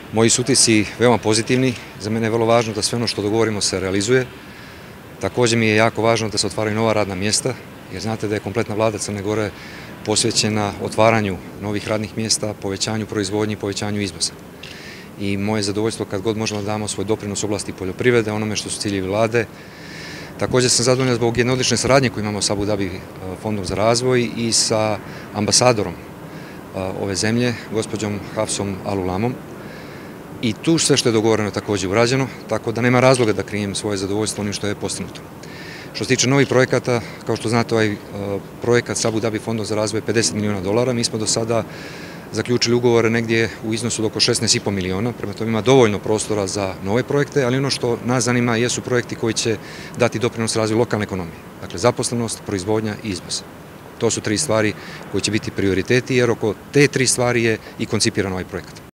Moji su utisci veoma pozitivni, za mene je vrlo važno da sve ono što dogovorimo se realizuje. Također mi je jako važno da se otvaraju nova radna mjesta, jer znate da je kompletna vlada Crne Gore posvećena otvaranju novih radnih mjesta, povećanju proizvodnje i povećanju izvoza. I moje zadovoljstvo kad god možemo da damo svoj doprinos u oblasti poljoprivrede, onome što su ciljevi vlade. Također sam zadovoljan zbog jedne odlične saradnje koju imamo sa Abu Dhabi fondom za razvoj i sa ambasadorom ove zemlje, gospođom Hafsom Al-Ulamom. I tu sve što je dogovoreno također urađeno, tako da nema razloga da krijem svoje zadovoljstvo onim što je postignuto. Što se tiče novih projekata, kao što znate, ovaj projekat sa Abu Dhabi fondom za razvoj je $50 miliona. Mi smo do sada zaključili ugovore negdje u iznosu od oko 16,5 miliona, prema tome ima dovoljno prostora za nove projekte, ali ono što nas zanima jesu projekti koji će dati doprinos razvoju lokalne ekonomije. Dakle, zaposlenost, proizvodnja i izvoz. To su tri stvari koje će biti prioriteti, jer oko te tri stvari je i koncipiran ovaj projekat.